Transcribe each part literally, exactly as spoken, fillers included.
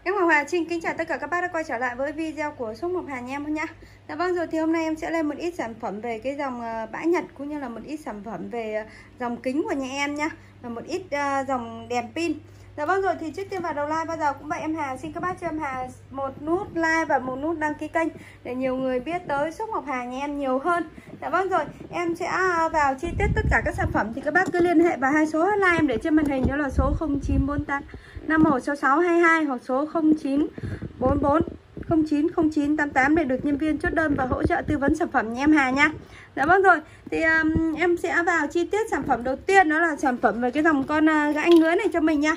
Em Ngọc Hà xin kính chào tất cả các bác đã quay trở lại với video của shop Ngọc Hà nhà em nhá. Dạ vâng, rồi thì hôm nay em sẽ lên một ít sản phẩm về cái dòng bã nhật cũng như là một ít sản phẩm về dòng kính của nhà em nhá, và một ít uh, dòng đèn pin. Dạ vâng, rồi thì trước tiên vào đầu like bao giờ cũng vậy, em Hà xin các bác cho em Hà một nút like và một nút đăng ký kênh để nhiều người biết tới shop Ngọc Hà nhà em nhiều hơn. Dạ vâng, rồi em sẽ vào chi tiết tất cả các sản phẩm thì các bác cứ liên hệ vào hai số hotline em để trên màn hình, đó là số không chín bốn tám năm một sáu sáu hai hai hoặc số không chín bốn bốn không chín không chín tám tám để được nhân viên chốt đơn và hỗ trợ tư vấn sản phẩm nhà em Hà nha. Dạ vâng, rồi thì um, em sẽ vào chi tiết sản phẩm đầu tiên, đó là sản phẩm về cái dòng con uh, gãi ngứa này cho mình nha.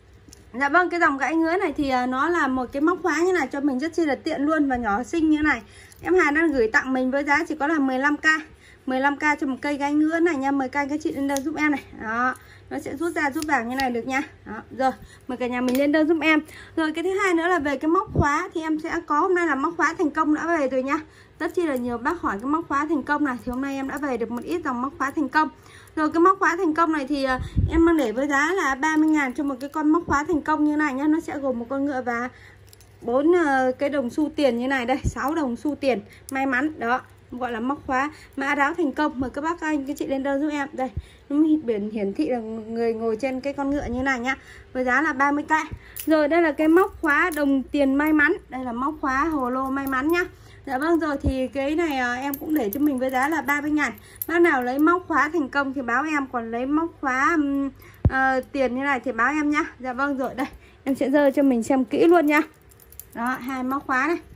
Dạ vâng, cái dòng gãi ngứa này thì uh, nó là một cái móc khóa như này cho mình rất chi là tiện luôn và nhỏ xinh như này. Em Hà đang gửi tặng mình với giá chỉ có là mười lăm k mười lăm k cho một cây gãi ngứa này nha. Mời các anh các chị lên đơn giúp em này. Đó, nó sẽ rút ra rút vào như này được nha. Đó, rồi mời cả nhà mình lên đơn giúp em. Rồi cái thứ hai nữa là về cái móc khóa thì em sẽ có, hôm nay là móc khóa thành công đã về rồi nha. Rất chi là nhiều bác hỏi cái móc khóa thành công này thì hôm nay em đã về được một ít dòng móc khóa thành công. Rồi cái móc khóa thành công này thì uh, em đang để với giá là ba mươi ngàn cho một cái con móc khóa thành công như này nhá. Nó sẽ gồm một con ngựa và bốn uh, cái đồng xu tiền như này đây, sáu đồng xu tiền may mắn đó, gọi là móc khóa mã đáo thành công. Mời các bác các anh các chị lên đơn giúp em. Đây, nó biển hiển thị là người ngồi trên cái con ngựa như này nhá, với giá là ba mươi k. Rồi đây là cái móc khóa đồng tiền may mắn, đây là móc khóa hồ lô may mắn nhá. Dạ vâng, rồi thì cái này à, em cũng để cho mình với giá là ba mươi ngàn. Bác nào lấy móc khóa thành công thì báo em, còn lấy móc khóa um, uh, tiền như này thì báo em nhá. Dạ vâng, rồi đây em sẽ dơ cho mình xem kỹ luôn nha. Đó, hai móc khóa này.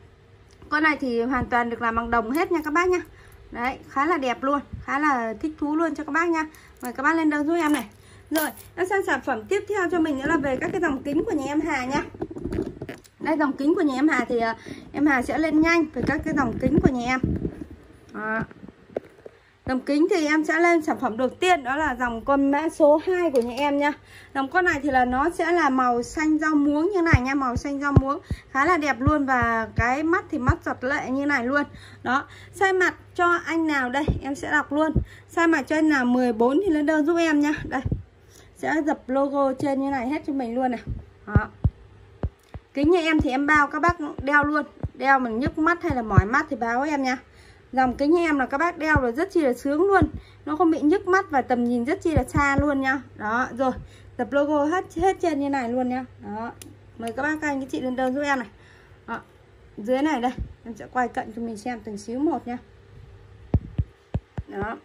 Con này thì hoàn toàn được làm bằng đồng hết nha các bác nha. Đấy, khá là đẹp luôn, khá là thích thú luôn cho các bác nha. Mời các bác lên đơn giúp em này. Rồi, em sang sản phẩm tiếp theo cho mình nữa là về các cái dòng kính của nhà em Hà nha. Đây, dòng kính của nhà em Hà thì uh, em Hà sẽ lên nhanh về các cái dòng kính của nhà em. Đó. Dòng kính thì em sẽ lên sản phẩm đầu tiên, đó là dòng con mã số hai của nhà em nha. Dòng con này thì là nó sẽ là màu xanh rau muống như này nha, màu xanh rau muống khá là đẹp luôn, và cái mắt thì mắt giọt lệ như này luôn. Đó, size mặt cho anh nào đây em sẽ đọc luôn. Size mặt cho anh nào mười bốn thì lên đơn giúp em nha. Đây, sẽ dập logo trên như này hết cho mình luôn này. Đó. Kính nhà em thì em bao các bác đeo luôn, đeo mình nhức mắt hay là mỏi mắt thì báo em nha. Dòng kính nhà em là các bác đeo là rất chi là sướng luôn, nó không bị nhức mắt và tầm nhìn rất chi là xa luôn nha. Đó, rồi dập logo hết hết trên như này luôn nha. Đó, mời các bác các anh các chị lên đơn giúp em này. Đó, dưới này đây em sẽ quay cận cho mình xem từng xíu một nha. Đó,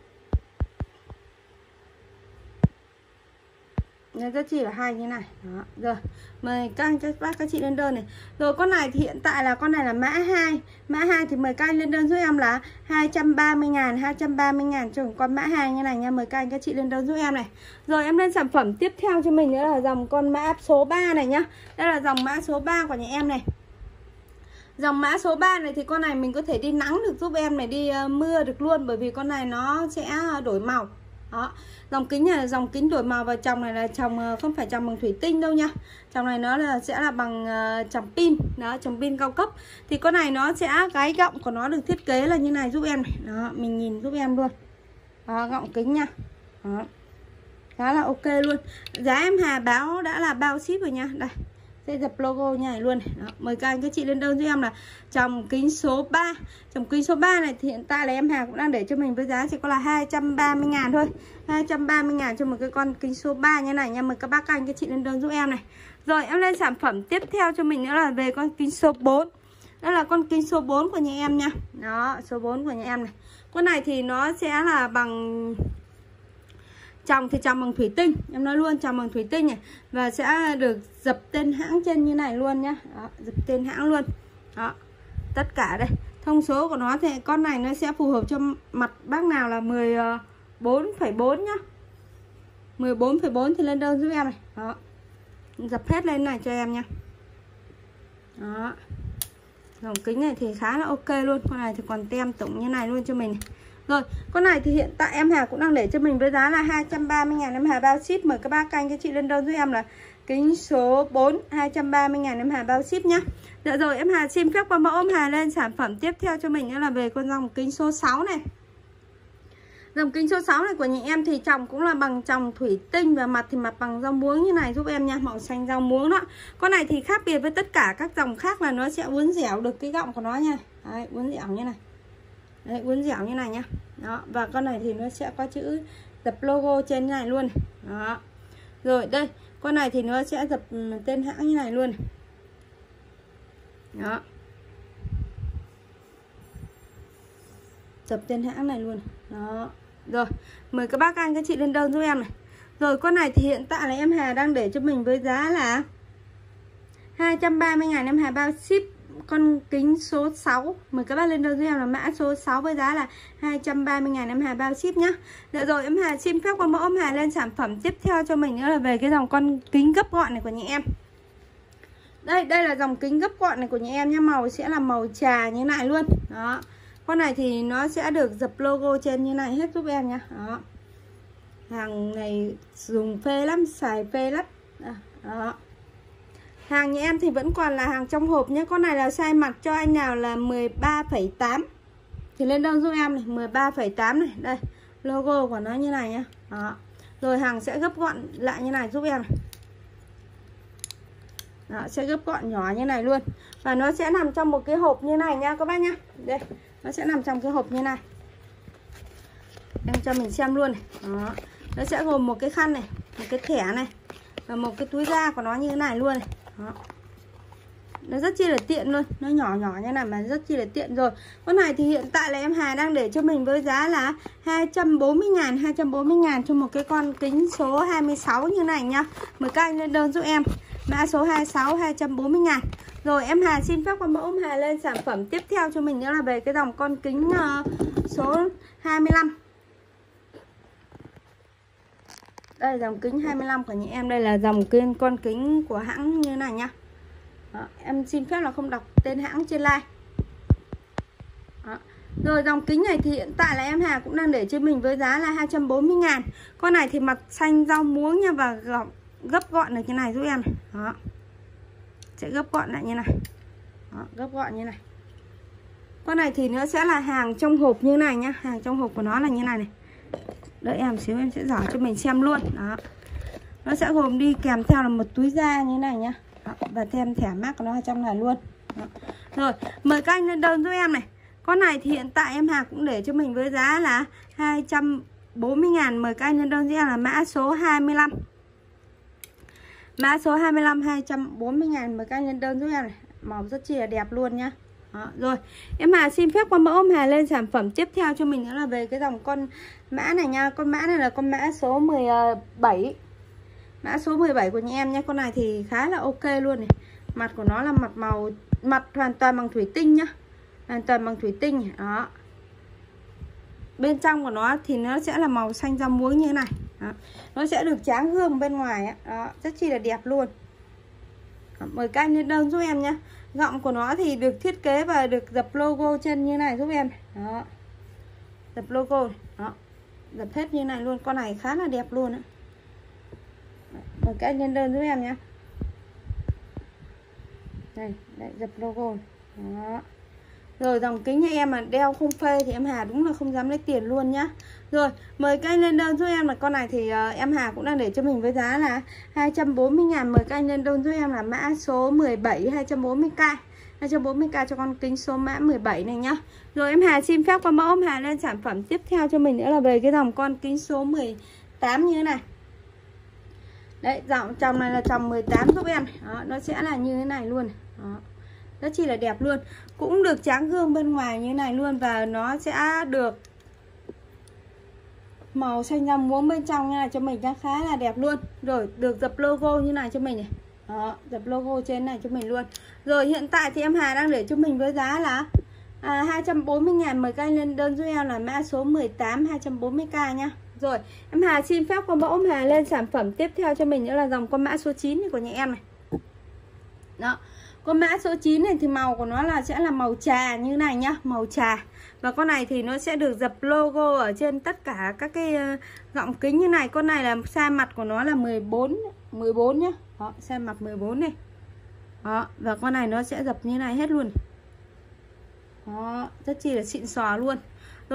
nó rất chi là hay như này. Đó, rồi mời các anh các bác các chị lên đơn này. Rồi con này thì hiện tại là con này là mã hai. Mã hai thì mời các anh lên đơn giúp em là hai trăm ba mươi ngàn, hai trăm ba mươi ngàn cho con mã hai như này nha. Mời các anh các chị lên đơn giúp em này. Rồi em lên sản phẩm tiếp theo cho mình nữa là dòng con mã số ba này nhá. Đây là dòng mã số ba của nhà em này. Dòng mã số ba này thì con này mình có thể đi nắng được giúp em này, đi uh, mưa được luôn, bởi vì con này nó sẽ đổi màu. Đó, dòng kính này là dòng kính đổi màu, và chồng này là chồng không phải chồng bằng thủy tinh đâu nha. Chồng này nó là sẽ là bằng uh, chồng pin, đó, chồng pin cao cấp. Thì con này nó sẽ, cái gọng của nó được thiết kế là như này giúp em này. Đó, mình nhìn giúp em luôn. Đó, gọng kính nha. Đó, khá là ok luôn. Giá em Hà báo đã là bao ship rồi nha. Đây, sẽ dập logo như này luôn này. Đó, mời các anh các chị lên đơn giúp em là chồng kính số ba. Chồng kính số ba này thì hiện tại là em Hà cũng đang để cho mình với giá chỉ có là hai trăm ba mươi ngàn thôi. hai trăm ba mươi ngàn cho một cái con kính số ba như này nha. Mời các bác các anh các chị lên đơn giúp em này. Rồi em lên sản phẩm tiếp theo cho mình nữa là về con kính số bốn. Đó là con kính số bốn của nhà em nha. Đó, số bốn của nhà em này. Con này thì nó sẽ là bằng chồng thì chồng bằng thủy tinh, em nói luôn, chồng bằng thủy tinh này, và sẽ được dập tên hãng trên như này luôn nhá. Đó, dập tên hãng luôn. Đó, tất cả đây. Thông số của nó thì con này nó sẽ phù hợp cho mặt bác nào là mười bốn phẩy bốn nhá. mười bốn phẩy bốn thì lên đơn giúp em này. Đó, dập hết lên này cho em nha. Đó, dòng kính này thì khá là ok luôn. Con này thì còn tem tổng như này luôn cho mình này. Rồi, con này thì hiện tại em Hà cũng đang để cho mình với giá là hai trăm ba mươi ngàn, em Hà bao ship. Mời các bác các anh các chị lên đơn giúp em là kính số bốn, hai trăm ba mươi ngàn em Hà bao ship nhá. Dạ rồi, em Hà xin phép qua mẫu em Hà lên sản phẩm tiếp theo cho mình nữa là về con dòng kính số sáu này. Dòng kính số sáu này của nhà em thì tròng cũng là bằng tròng thủy tinh và mặt thì mặt bằng rau muống như này giúp em nha, màu xanh rau muống đó. Con này thì khác biệt với tất cả các dòng khác là nó sẽ uốn dẻo được cái gọng của nó nha. Đấy, uốn dẻo như này. Đấy, uốn dẻo như này nhá. Đó, và con này thì nó sẽ có chữ dập logo trên như này luôn. Đó. Rồi đây, con này thì nó sẽ dập tên hãng như này luôn. Đó. Dập tên hãng này luôn. Đó. Rồi, mời các bác anh các chị lên đơn giúp em này. Rồi con này thì hiện tại là em Hà đang để cho mình với giá là hai trăm ba mươi ngàn, em Hà bao ship con kính số sáu. Mời các bác lên đơn giúp em là mã số sáu với giá là hai trăm ba mươi ngàn, em Hà bao ship nhá. Được rồi, em Hà xin phép qua mẫu em Hà lên sản phẩm tiếp theo cho mình nữa là về cái dòng con kính gấp gọn này của nhà em. Đây, đây là dòng kính gấp gọn này của nhà em nhá, màu sẽ là màu trà như này luôn. Đó. Con này thì nó sẽ được dập logo trên như này hết giúp em nhá. Đó. Hàng này dùng phê lắm, xài phê lắm. Đó. Hàng nhà em thì vẫn còn là hàng trong hộp nhé. Con này là size mặt cho anh nào là mười ba phẩy tám thì lên đơn giúp em này, mười ba phẩy tám này. Đây, logo của nó như này nhá. Đó. Rồi hàng sẽ gấp gọn lại như này giúp em này. Đó, sẽ gấp gọn nhỏ như này luôn. Và nó sẽ nằm trong một cái hộp như này nha các bác nhá. Đây, nó sẽ nằm trong cái hộp như này. Em cho mình xem luôn này. Đó. Nó sẽ gồm một cái khăn này, một cái thẻ này và một cái túi da của nó như thế này luôn này. Đó. Nó rất chi là tiện luôn, nó nhỏ nhỏ như này mà rất chi là tiện rồi. Con này thì hiện tại là em Hà đang để cho mình với giá là hai trăm bốn mươi ngàn, hai trăm bốn mươi ngàn cho một cái con kính số hai mươi sáu như này nhá. Mời các anh lên đơn giúp em. Mã số hai mươi sáu, hai trăm bốn mươi ngàn. Rồi em Hà xin phép qua mẫu em Hà lên sản phẩm tiếp theo cho mình nữa là về cái dòng con kính uh, số hai mươi lăm. Đây dòng kính hai mươi lăm của nhà em, đây là dòng kính con kính của hãng như này nhá. Đó, em xin phép là không đọc tên hãng trên like. Đó. Rồi dòng kính này thì hiện tại là em Hà cũng đang để cho mình với giá là hai trăm bốn mươi ngàn. Con này thì mặt xanh rau muống nha và gọc, gấp gọn được như này giúp em này. Đó. Sẽ gấp gọn lại như này. Đó, gấp gọn như này. Con này thì nó sẽ là hàng trong hộp như này nhá, hàng trong hộp của nó là như này này. Đợi em xíu em sẽ giở cho mình xem luôn. Đó. Nó sẽ gồm đi kèm theo là một túi da như này nhá. Đó. Và thêm thẻ mác của nó ở trong này luôn. Đó. Rồi, mời các anh lên đơn giúp em này. Con này thì hiện tại em Hà cũng để cho mình với giá là hai trăm bốn mươi ngàn. Mời các anh lên đơn giúp em là mã số hai mươi lăm. Mã số hai mươi lăm, hai trăm bốn mươi ngàn. Mời các anh lên đơn giúp em này. Màu rất chi là đẹp luôn nhá. Đó, rồi em Hà xin phép qua mẫu em Hà lên sản phẩm tiếp theo cho mình nữa là về cái dòng con mã này nha. Con mã này là con mã số mười bảy. Mã số mười bảy của nhà em nha. Con này thì khá là ok luôn này. Mặt của nó là mặt màu, mặt hoàn toàn bằng thủy tinh nhá. Hoàn toàn bằng thủy tinh. Đó. Bên trong của nó thì nó sẽ là màu xanh rau muống như thế này. Đó. Nó sẽ được tráng gương bên ngoài. Đó. Rất chi là đẹp luôn. Đó. Mời các anh lên đơn giúp em nhé. Gọng của nó thì được thiết kế và được dập logo chân như này giúp em. Đó. Dập logo. Đó. Dập hết như này luôn. Con này khá là đẹp luôn á. Mời các anh lên đơn giúp em nhé. Đây, đây dập logo. Đó. Rồi dòng kính nhà em mà đeo không phê thì em Hà đúng là không dám lấy tiền luôn nhá. Rồi, mời các anh lên đơn giúp em là con này thì uh, em Hà cũng đang để cho mình với giá là hai trăm bốn mươi ngàn. Mời các anh lên đơn giúp em là mã số mười bảy, hai trăm bốn mươi k. hai trăm bốn mươi k cho con kính số mã mười bảy này nhá. Rồi em Hà xin phép qua mẫu em Hà lên sản phẩm tiếp theo cho mình nữa là về cái dòng con kính số mười tám như thế này. Đấy, dòng trong này là dòng mười tám giúp em. Đó, nó sẽ là như thế này luôn. Đó. Rất chi là đẹp luôn. Cũng được tráng gương bên ngoài như thế này luôn. Và nó sẽ được màu xanh rau muống bên trong như này cho mình, khá là đẹp luôn. Rồi được dập logo như này cho mình này. Đó, dập logo trên này cho mình luôn. Rồi hiện tại thì em Hà đang để cho mình với giá là à, hai trăm bốn mươi ngàn. Mời các anh lên đơn giúp em là mã số mười tám, hai trăm bốn mươi k nhá. Rồi em Hà xin phép qua mẫu em Hà lên sản phẩm tiếp theo cho mình nữa là dòng con mã số chín này của nhà em này. Đó. Con mã số chín này thì màu của nó là sẽ là màu trà như này nhá, màu trà. Và con này thì nó sẽ được dập logo ở trên tất cả các cái gọng kính như này. Con này là size mặt của nó là mười bốn, mười bốn nhá. Đó, size mặt mười bốn này. Đó, và con này nó sẽ dập như này hết luôn. Đó, rất chi là xịn sò luôn. Rồi,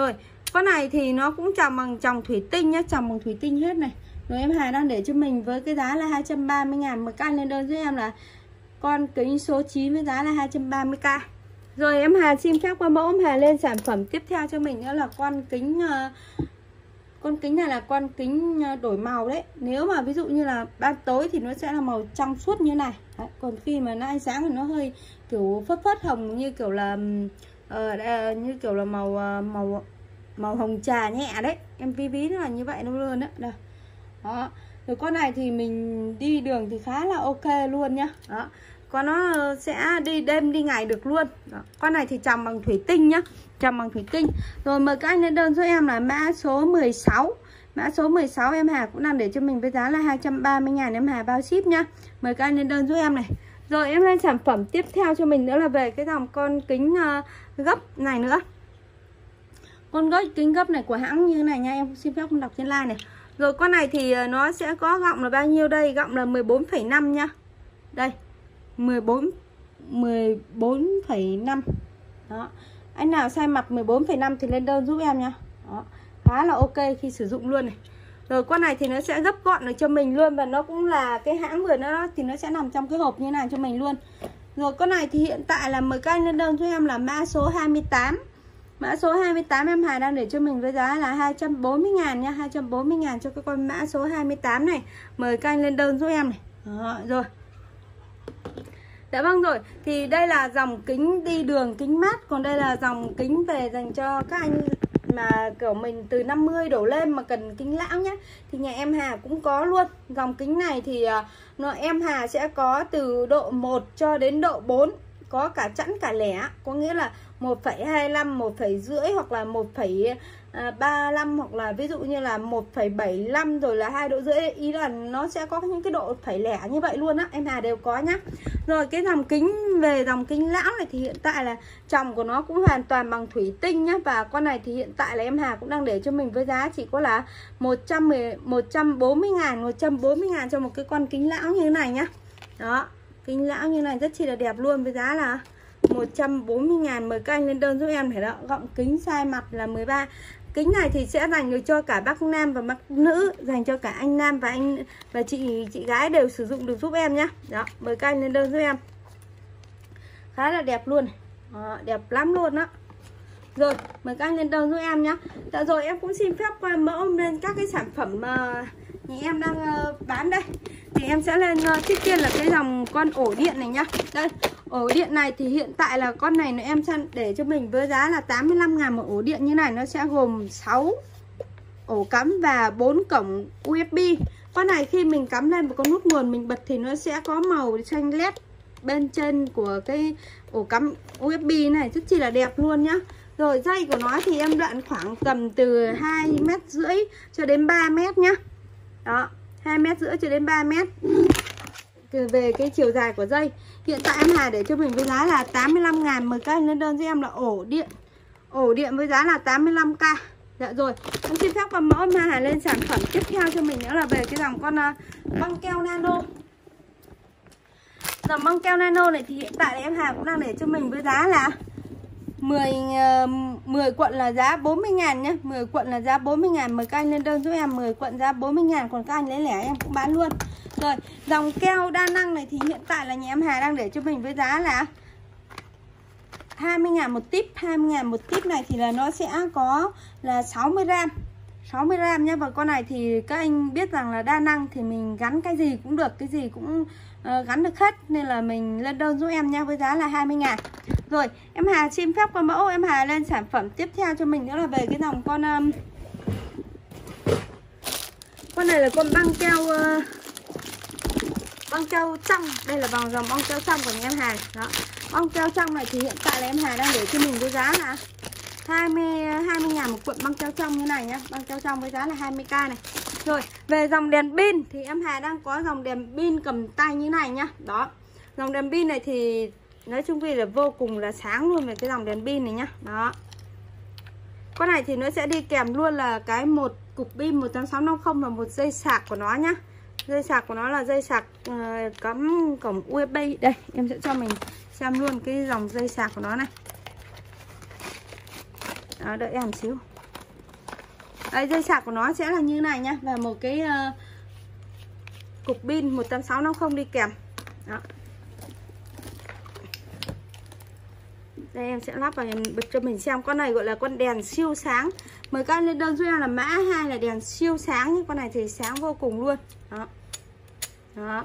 Con này thì nó cũng trồng bằng trồng thủy tinh nhá, trồng bằng thủy tinh hết này. Rồi em Hà đang để cho mình với cái giá là hai trăm ba mươi ngàn một căn, lên đơn giúp em là con kính số chín với giá là hai trăm ba mươi k. Rồi em Hà xin phép qua mẫu em Hà lên sản phẩm tiếp theo cho mình nữa là con kính uh, con kính này là con kính đổi màu đấy. Nếu mà ví dụ như là ban tối thì nó sẽ là màu trong suốt như này đấy. Còn khi mà nó ánh sáng thì nó hơi kiểu phớt phớt hồng, như kiểu là uh, uh, như kiểu là màu uh, màu màu hồng trà nhẹ đấy. Em ví ví nó là như vậy luôn đấy. Đây. Đó. Rồi con này thì mình đi đường thì khá là ok luôn nhá. Đó. Con nó sẽ đi đêm đi ngày được luôn. Đó. Con này thì trồng bằng thủy tinh nhá, trồng bằng thủy tinh. Rồi mời các anh lên đơn giúp em là mã số mười sáu. Mã số mười sáu em Hà cũng đang để cho mình với giá là hai trăm ba mươi ngàn, em Hà bao ship nhá. Mời các anh lên đơn giúp em này. Rồi em lên sản phẩm tiếp theo cho mình nữa là về cái dòng con kính uh, gấp này nữa. Con gấp kính gấp này của hãng như này nha, em xin phép không đọc trên line này. Rồi con này thì nó sẽ có gọng là bao nhiêu đây? Gọng là mười bốn phẩy năm nhá. Đây. mười bốn phẩy năm. Đó. Anh nào size mặt mười bốn phẩy năm thì lên đơn giúp em nha. Đó. Khá là ok khi sử dụng luôn này. Rồi con này thì nó sẽ gấp gọn được cho mình luôn, và nó cũng là cái hãng vừa nó thì nó sẽ nằm trong cái hộp như này cho mình luôn. Rồi con này thì hiện tại là mời các anh lên đơn giúp em là mã số hai mươi tám. Mã số hai mươi tám em Hà đang để cho mình với giá là hai trăm bốn mươi ngàn nha, hai trăm bốn mươi ngàn cho cái con mã số hai mươi tám này. Mời các anh lên đơn giúp em này. Đó, rồi. Dạ vâng rồi, thì đây là dòng kính đi đường, kính mát. Còn đây là dòng kính về dành cho các anh mà kiểu mình từ năm mươi đổ lên mà cần kính lão nhé. Thì nhà em Hà cũng có luôn. Dòng kính này thì nó em Hà sẽ có từ độ một cho đến độ bốn. Có cả chẵn cả lẻ. Có nghĩa là một phẩy hai lăm, một phẩy rưỡi hoặc là một phẩy ba lăm, hoặc là ví dụ như là một phẩy bảy lăm rồi là hai độ rưỡi. Ý là nó sẽ có những cái độ phẩy lẻ như vậy luôn á, em Hà đều có nhá. Rồi cái dòng kính về dòng kính lão này thì hiện tại là tròng của nó cũng hoàn toàn bằng thủy tinh nhá. Và con này thì hiện tại là em Hà cũng đang để cho mình với giá chỉ có là một trăm bốn mươi ngàn, một trăm bốn mươi ngàn cho một cái con kính lão như thế này nhá. Đó, kính lão như này rất chi là đẹp luôn với giá là một trăm bốn mươi ngàn. Mời các anh lên đơn giúp em để đó. Gọng kính size mặt là mười ba. Kính này thì sẽ dành được cho cả bác nam và bác nữ, dành cho cả anh nam và anh và chị chị gái đều sử dụng được giúp em nhá. Đó, mời các anh lên đơn giúp em. Khá là đẹp luôn. Đó, đẹp lắm luôn đó. Rồi, mời các anh lên đơn giúp em nhá. Dạ rồi, em cũng xin phép qua mẫu lên các cái sản phẩm mà nhà em đang uh, bán đây. Thì em sẽ lên uh, trước tiên là cái dòng con ổ điện này nhá. Đây, ổ điện này thì hiện tại là con này nó em chăn để cho mình với giá là tám mươi lăm ngàn một ổ điện như này. Nó sẽ gồm sáu ổ cắm và bốn cổng u ét bê. Con này khi mình cắm lên một con nút nguồn mình bật thì nó sẽ có màu xanh led bên trên của cái ổ cắm u ét bê này, rất chi là đẹp luôn nhá. Rồi dây của nó thì em đoạn khoảng tầm từ hai mét rưỡi cho đến ba mét nhá. Đó, hai mét rưỡi cho đến ba mét. Về cái chiều dài của dây hiện tại em Hà để cho mình với giá là tám mươi lăm ngàn. Mời các anh lên đơn cho em là ổ điện. Ổ điện với giá là tám mươi lăm k. Dạ rồi, em xin phép vào mẫu em Hà lên sản phẩm tiếp theo cho mình nữa là về cái dòng con uh, băng keo nano. Dòng băng keo nano này thì hiện tại là em Hà cũng đang để cho mình với giá là mười, mười cuộn là giá bốn mươi ngàn nhé. mười cuộn là giá bốn mươi ngàn. Mời các anh lên đơn giúp em. Mười cuộn giá bốn mươi ngàn. Còn các anh lấy lẻ em cũng bán luôn. Rồi dòng keo đa năng này thì hiện tại là nhà em Hà đang để cho mình với giá là hai mươi ngàn một tip. Hai mươi ngàn một tip này thì là nó sẽ có là sáu mươi gram. sáu mươi gram nhé. Và con này thì các anh biết rằng là đa năng thì mình gắn cái gì cũng được, cái gì cũng uh, gắn được hết. Nên là mình lên đơn giúp em nha với giá là hai mươi ngàn. Rồi em Hà xin phép qua mẫu em Hà lên sản phẩm tiếp theo cho mình nữa là về cái dòng con um, con này là con băng keo uh, băng keo trong. Đây là vòng dòng băng keo trong của nhà em Hà. Đó, băng keo trong này thì hiện tại là em Hà đang để cho mình với giá là hai mươi ngàn một cuộn băng keo trong như này nhá. Băng keo trong với giá là hai mươi k này. Rồi về dòng đèn pin thì em Hà đang có dòng đèn pin cầm tay như này nhá. Đó, dòng đèn pin này thì nói chung vì là vô cùng là sáng luôn về cái dòng đèn pin này nhá. Đó, con này thì nó sẽ đi kèm luôn là cái một cục pin một tám sáu năm không và một dây sạc của nó nhá. Dây sạc của nó là dây sạc uh, cắm cổng u ét bê. Đây em sẽ cho mình xem luôn cái dòng dây sạc của nó này. Đó, đợi em một xíu. Đấy, dây sạc của nó sẽ là như này nhá. Và một cái uh, cục pin một tám sáu năm không đi kèm. Đó. Đây em sẽ lắp vào bật cho mình xem. Con này gọi là con đèn siêu sáng. Mời các anh lên đơn giúp em là mã hai là đèn siêu sáng. Nhưng con này thì sáng vô cùng luôn. Đó. Đó.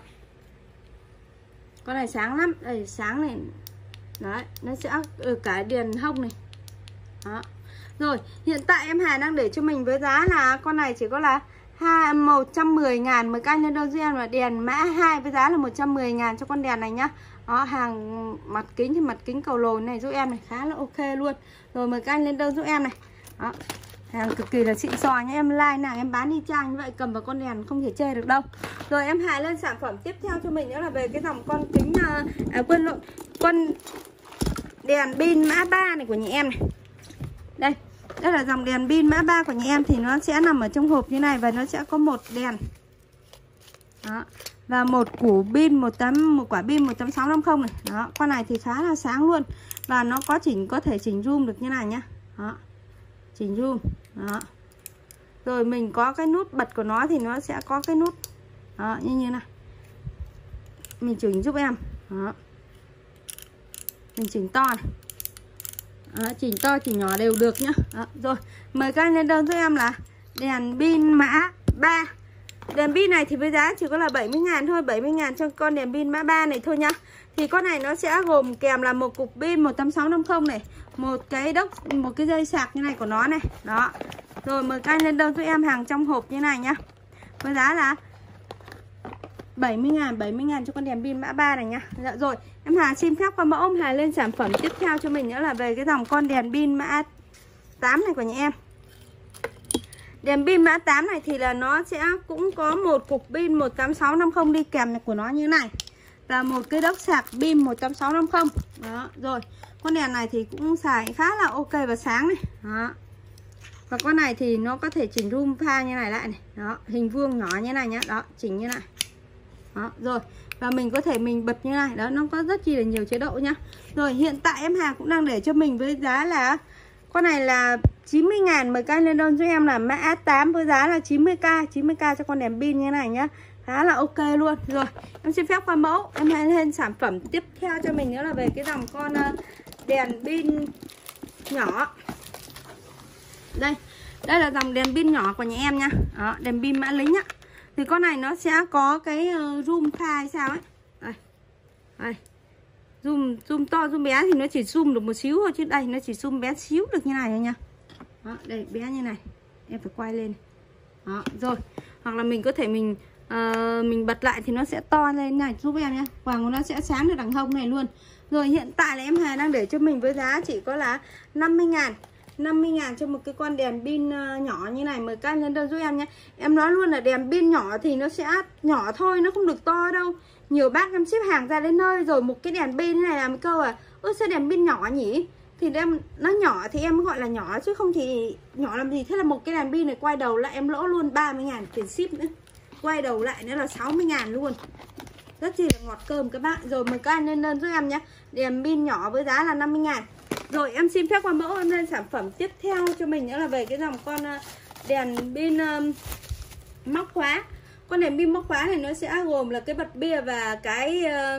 Con này sáng lắm. Đây sáng này. Đấy, nó sẽ ở cả đèn hông này. Đó. Rồi, hiện tại em Hà đang để cho mình với giá là con này chỉ có là một trăm mười ngàn. Mời các anh lên đơn giúp em là đèn mã hai với giá là một trăm mười ngàn cho con đèn này nhá. Đó, hàng mặt kính thì mặt kính cầu lồi này giúp em này, khá là ok luôn. Rồi mời các anh lên đơn giúp em này. Đó, hàng cực kỳ là xịn sò nhá. Em like nào em bán đi chang như vậy, cầm vào con đèn không thể chê được đâu. Rồi em Hà lên sản phẩm tiếp theo cho mình nữa là về cái dòng con kính à, quên lộn, con đèn pin mã ba này của nhà em này. Đây, đây là dòng đèn pin mã ba của nhà em thì nó sẽ nằm ở trong hộp như này và nó sẽ có một đèn. Đó. Và một củ pin một tám một quả pin một tám sáu năm không này. Đó, con này thì khá là sáng luôn. Và nó có chỉnh có thể chỉnh zoom được như này nhá. Đó. Chỉnh zoom. Đó. Rồi mình có cái nút bật của nó thì nó sẽ có cái nút đó, như như này. Mình chỉnh giúp em. Đó. Mình chỉnh to này. Đó, chỉnh to chỉnh nhỏ đều được nhá. Đó. Rồi, mời các anh lên đơn giúp em là đèn pin mã ba. Đèn pin này thì với giá chỉ có là bảy mươi ngàn thôi, bảy mươi ngàn cho con đèn pin mã ba này thôi nhá. Thì con này nó sẽ gồm kèm là một cục pin một tám sáu năm không này, một cái đốc, một cái dây sạc như này của nó này. Đó. Rồi mời các anh lên đơn giúp em hàng trong hộp như này nhá. Với giá là bảy mươi ngàn, bảy mươi ngàn cho con đèn pin mã ba này nhá. Dạ rồi, em Hà xin phép qua mẫu em Hà lên sản phẩm tiếp theo cho mình nữa là về cái dòng con đèn pin mã tám này của nhà em. Đèn pin mã tám này thì là nó sẽ cũng có một cục pin một tám sáu năm không đi kèm này của nó như này. Là một cái đốc sạc pin một tám sáu năm không. Đó, rồi. Con đèn này thì cũng xài khá là ok và sáng này. Đó. Và con này thì nó có thể chỉnh zoom pha như này lại này. Đó, hình vuông nhỏ như này nhá. Đó, chỉnh như này. Đó, rồi. Và mình có thể mình bật như này. Đó, nó có rất chi là nhiều chế độ nhá. Rồi, hiện tại em Hà cũng đang để cho mình với giá là con này là chín mươi ngàn. Mời các anh lên đơn giúp em là mã tám với giá là chín mươi k. chín mươi k cho con đèn pin như này nhá. Khá là ok luôn. Rồi, em xin phép qua mẫu. Em hãy lên sản phẩm tiếp theo cho mình nữa là về cái dòng con đèn pin nhỏ. Đây, đây là dòng đèn pin nhỏ của nhà em nha. Đó, đèn pin mã lính á. Thì con này nó sẽ có cái uh, zoom pha hay sao ấy. Đây. Đây. Zoom, zoom to, zoom bé thì nó chỉ zoom được một xíu thôi. Chứ đây nó chỉ zoom bé xíu được như này thôi nha. Đó, đây bé như này. Em phải quay lên. Đó, rồi. Hoặc là mình có thể mình uh, mình bật lại thì nó sẽ to lên này giúp em nhé. Và nó sẽ sáng được đằng hông này luôn. Rồi hiện tại là em Hà đang để cho mình với giá chỉ có là năm mươi ngàn. năm mươi ngàn cho một cái con đèn pin nhỏ như này. Mời các anh lên đơn giúp em nhé. Em nói luôn là đèn pin nhỏ thì nó sẽ nhỏ thôi, nó không được to đâu. Nhiều bác em ship hàng ra đến nơi rồi một cái đèn pin này làm câu à ơ sao đèn pin nhỏ nhỉ. Thì em nó nhỏ thì em gọi là nhỏ chứ không thì nhỏ làm gì. Thế là một cái đèn pin này quay đầu lại em lỗ luôn ba mươi ngàn tiền ship nữa. Quay đầu lại nữa là sáu mươi ngàn luôn. Rất chi là ngọt cơm các bạn. Rồi mời các anh lên đơn giúp em nhé. Đèn pin nhỏ với giá là năm mươi ngàn. Rồi em xin phép qua mẫu em lên sản phẩm tiếp theo cho mình nữa là về cái dòng con đèn pin um, móc khóa. Con đèn pin móc khóa này nó sẽ gồm là cái bật bia và cái uh,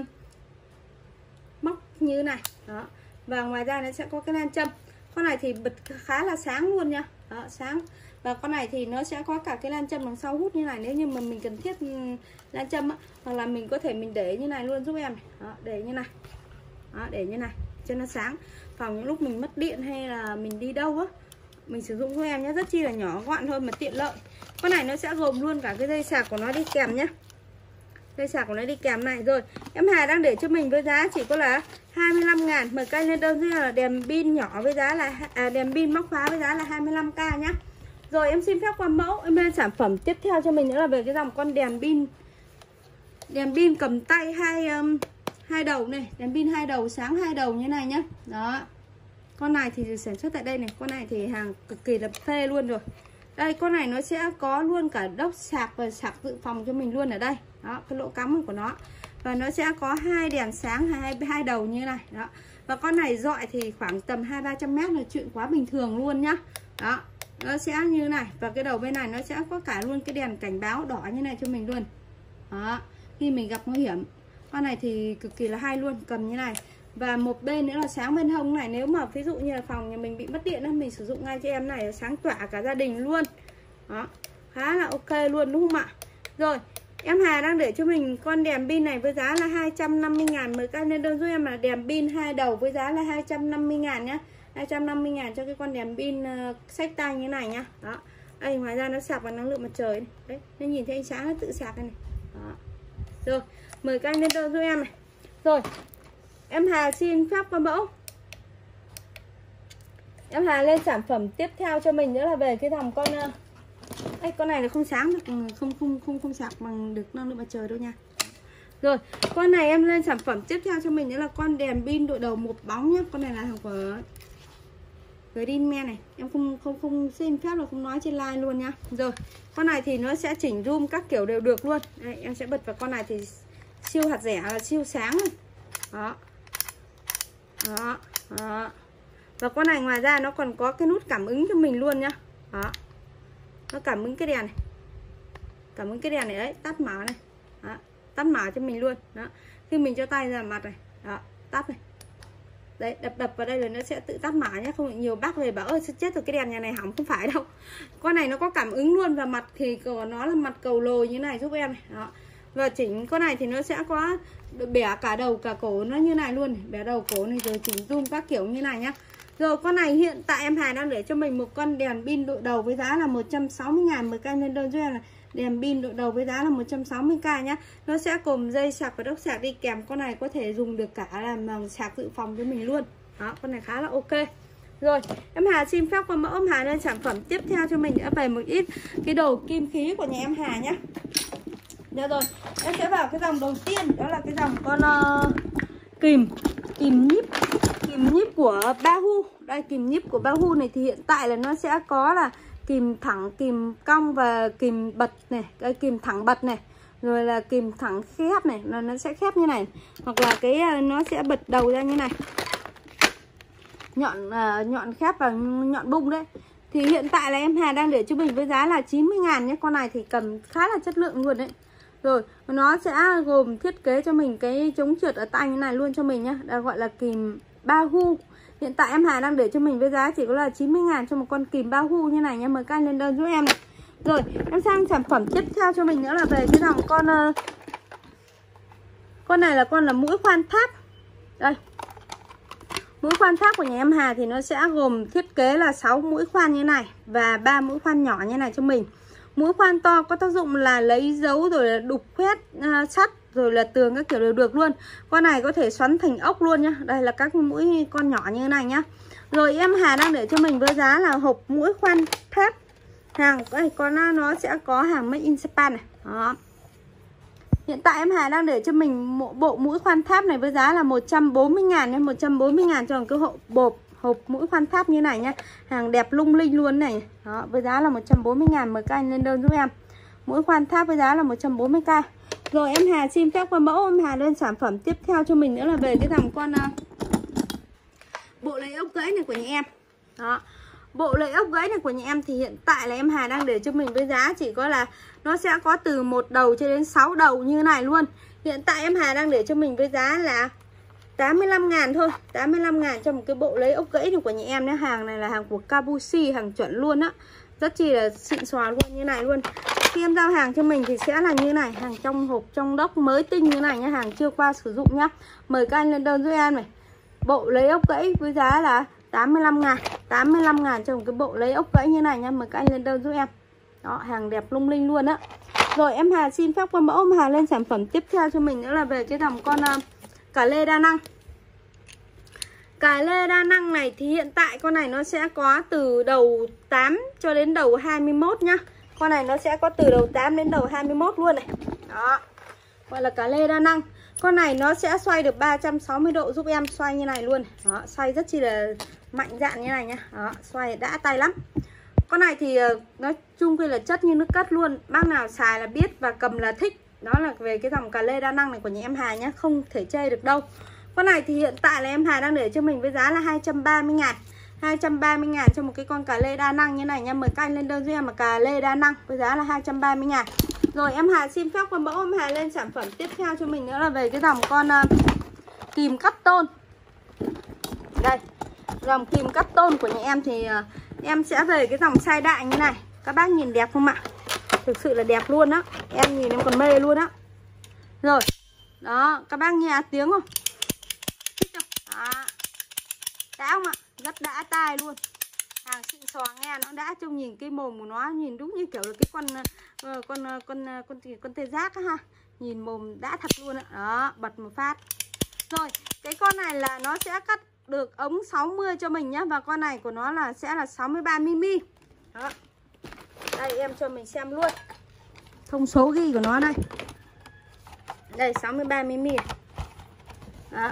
móc như này. Đó. Và ngoài ra nó sẽ có cái lan châm. Con này thì bật khá là sáng luôn nha. Đó, sáng. Và con này thì nó sẽ có cả cái lan châm đằng sau hút như này nếu như mà mình cần thiết lan châm á. Hoặc là mình có thể mình để như này luôn giúp em này. Đó, để như này. Đó, để như này cho nó sáng. Phòng những lúc mình mất điện hay là mình đi đâu á mình sử dụng giúp em nhé. Rất chi là nhỏ gọn thôi mà tiện lợi. Con này nó sẽ gồm luôn cả cái dây sạc của nó đi kèm nhé. Dây sạc của nó đi kèm này. Rồi em Hà đang để cho mình với giá chỉ có là hai mươi lăm ngàn. Mời các anh lên đơn là đèn pin nhỏ với giá là à, đèn pin móc khóa với giá là hai mươi lăm k nhá. Rồi em xin phép qua mẫu em lên sản phẩm tiếp theo cho mình nữa là về cái dòng con đèn pin đèn pin cầm tay hai um, hai đầu này, đèn pin hai đầu sáng hai đầu như này nhá. Đó. Con này thì sản xuất tại đây này, con này thì hàng cực kỳ là phê luôn rồi. Đây con này nó sẽ có luôn cả đốc sạc và sạc dự phòng cho mình luôn ở đây. Đó, cái lỗ cắm của nó. Và nó sẽ có hai đèn sáng hai hai đầu như này. Đó. Và con này dọi thì khoảng tầm hai ba trăm mét là chuyện quá bình thường luôn nhá. Đó, nó sẽ như này. Và cái đầu bên này nó sẽ có cả luôn cái đèn cảnh báo đỏ như này cho mình luôn. Đó, khi mình gặp nguy hiểm. Con này thì cực kỳ là hay luôn, cầm như này. Và một bên nữa là sáng bên hông này. Nếu mà ví dụ như là phòng nhà mình bị mất điện đó, mình sử dụng ngay cho em này, sáng tỏa cả gia đình luôn. Đó, khá là ok luôn đúng không ạ? Rồi, em Hà đang để cho mình con đèn pin này với giá là hai trăm năm mươi ngàn. Mời các anh lên đơn giúp em là đèn pin hai đầu với giá là hai trăm năm mươi ngàn nhá. hai trăm năm mươi ngàn cho cái con đèn pin uh, xách tay như này nhá. Đó. Đây, ngoài ra nó sạc bằng năng lượng mặt trời này. Đấy, nên nhìn thấy ánh sáng nó tự sạc này. Đó. Rồi, mời các anh lên đơn giúp em này. Rồi, em Hà xin phép qua mẫu. Em Hà lên sản phẩm tiếp theo cho mình nữa là về cái dòng con uh, Ê, con này là không sáng được, không không không không sạc bằng được năng lượng mặt trời đâu nha. Rồi, con này em lên sản phẩm tiếp theo cho mình nữa là con đèn pin đội đầu một bóng nhé. Con này là hàng của Greenman này. Em không không không xin phép là không nói trên live luôn nhá. Rồi, con này thì nó sẽ chỉnh zoom các kiểu đều được luôn. Đây, em sẽ bật vào con này thì siêu hạt rẻ là siêu sáng này. Đó. Đó, đó. Và con này ngoài ra nó còn có cái nút cảm ứng cho mình luôn nhá. Đó. Nó cảm ứng cái đèn này, cảm ứng cái đèn này đấy, tắt mở này. Đó, tắt mở cho mình luôn. Đó, khi mình cho tay ra mặt này, đó, tắt này. Đấy, đập đập vào đây là nó sẽ tự tắt mở nhé. Không nhiều bác về bảo ơi sao chết rồi cái đèn nhà này hỏng, không phải đâu. Con này nó có cảm ứng luôn. Và mặt thì của nó là mặt cầu lồi như này giúp em này. Đó. Và chỉnh con này thì nó sẽ có bẻ cả đầu cả cổ nó như này luôn này. Bẻ đầu cổ này rồi chỉnh zoom các kiểu như này nhá. Rồi con này hiện tại em Hà đang để cho mình một con đèn pin đội đầu với giá là một trăm sáu mươi ngàn. Mời các anh lên đơn cho em là đèn pin đội đầu với giá là một trăm sáu mươi k nhá. Nó sẽ cùng dây sạc và đốc sạc đi kèm. Con này có thể dùng được cả làm bằng sạc dự phòng cho mình luôn. Đó, con này khá là ok. Rồi, em Hà xin phép qua mẫu em Hà lên sản phẩm tiếp theo cho mình nữa về một ít cái đồ kim khí của nhà em Hà nhá. Được rồi, em sẽ vào cái dòng đầu tiên, đó là cái dòng con uh, kìm kìm nhíp kìm nhíp của Bahu. Đây, kìm nhíp của Bahu này thì hiện tại là nó sẽ có là kìm thẳng, kìm cong và kìm bật này, cái kìm thẳng bật này, rồi là kìm thẳng khép này, là nó sẽ khép như này, hoặc là cái nó sẽ bật đầu ra như này, nhọn uh, nhọn khép và nhọn bung đấy. Thì hiện tại là em Hà đang để cho mình với giá là chín mươi ngàn nhé. Con này thì cầm khá là chất lượng luôn đấy. Rồi, nó sẽ gồm thiết kế cho mình cái chống trượt ở tay như này luôn cho mình nhá. Đã gọi là kìm Bahu. Hiện tại em Hà đang để cho mình với giá chỉ có là chín mươi ngàn cho một con kìm Bahu như này nha. Mời các anh lên đơn giúp em này. Rồi, em sang sản phẩm tiếp theo cho mình nữa là về cái dòng con uh, con này là con là mũi khoan tháp. Đây. Mũi khoan tháp của nhà em Hà thì nó sẽ gồm thiết kế là sáu mũi khoan như này và ba mũi khoan nhỏ như này cho mình. Mũi khoan to có tác dụng là lấy dấu rồi là đục khoét uh, sắt rồi là tường các kiểu đều được luôn. Con này có thể xoắn thành ốc luôn nhá. Đây là các mũi con nhỏ như thế này nhá. Rồi em Hà đang để cho mình với giá là hộp mũi khoan thép. Hàng đây con nó sẽ có hàng Made in Japan này. Đó. Hiện tại em Hà đang để cho mình một bộ mũi khoan tháp này với giá là một trăm bốn mươi ngàn nha, một trăm bốn mươi ngàn cho một cái hộp bột hộp mũi khoan tháp như này nhá. Hàng đẹp lung linh luôn này. Đó, với giá là một trăm bốn mươi ngàn. Mời các anh lên đơn giúp em. Mũi khoan tháp với giá là một trăm bốn mươi k. Rồi em Hà xin phép qua mẫu em Hà lên sản phẩm tiếp theo cho mình nữa là về cái dòng con uh, bộ lấy ốc gãy này của nhà em. Đó. Bộ lấy ốc gãy này của nhà em thì hiện tại là em Hà đang để cho mình với giá chỉ có là nó sẽ có từ một đầu cho đến sáu đầu như này luôn. Hiện tại em Hà đang để cho mình với giá là tám mươi lăm ngàn thôi, tám mươi lăm ngàn cho một cái bộ lấy ốc gãy này của nhà em nhé. Hàng này là hàng của Kabushi, hàng chuẩn luôn á. Rất chi là xịn xò luôn như này luôn. Khi em giao hàng cho mình thì sẽ là như này, hàng trong hộp trong đốc mới tinh như này nhá, hàng chưa qua sử dụng nhá. Mời các anh lên đơn giúp em này. Bộ lấy ốc gãy với giá là tám mươi lăm ngàn, tám mươi lăm ngàn cho một cái bộ lấy ốc gãy như này nha. Mời các anh lên đơn giúp em. Đó, hàng đẹp lung linh luôn á. Rồi em Hà xin phép qua mẫu em Hà lên sản phẩm tiếp theo cho mình nữa là về cái dòng con uh, cà lê đa năng. Cà lê đa năng này thì hiện tại con này nó sẽ có từ đầu tám cho đến đầu hai mươi mốt nhá. Con này nó sẽ có từ đầu tám đến đầu hai mươi mốt luôn này. Đó. Gọi là cà lê đa năng. Con này nó sẽ xoay được ba trăm sáu mươi độ giúp em, xoay như này luôn. Đó, xoay rất chi là mạnh dạn như này nhá. Đó, xoay đã tay lắm. Con này thì nói chung là chất như nước cất luôn. Bác nào xài là biết và cầm là thích. Đó là về cái dòng cà lê đa năng này của nhà em Hà nhá, không thể chê được đâu. Con này thì hiện tại là em Hà đang để cho mình với giá là hai trăm ba mươi ngàn. hai trăm ba mươi ngàn cho một cái con cà lê đa năng như này nha. Mời các anh lên đơn giúp em mà cà lê đa năng với giá là hai trăm ba mươi ngàn. Rồi em Hà xin phép qua mẫu em Hà lên sản phẩm tiếp theo cho mình nữa là về cái dòng con uh, kìm cắt tôn. Đây, dòng kìm cắt tôn của nhà em thì uh, em sẽ về cái dòng size đại như này. Các bác nhìn đẹp không ạ? Thực sự là đẹp luôn á. Em nhìn em còn mê luôn á. Rồi, đó, các bác nghe tiếng không? Thích không? Đó. Đã không ạ? Rất đã tai luôn. Hàng xịn sò nghe nó đã, trông nhìn cái mồm của nó nhìn đúng như kiểu là cái con uh, con uh, con uh, con con, con tê giác á ha. Nhìn mồm đã thật luôn ạ. Đó, bật một phát. Rồi, cái con này là nó sẽ cắt được ống sáu mươi cho mình nhá, và con này của nó là sẽ là sáu mươi ba mi li. Đó. Đây em cho mình xem luôn. Thông số ghi của nó đây. Đây sáu mươi ba mi li. Đó.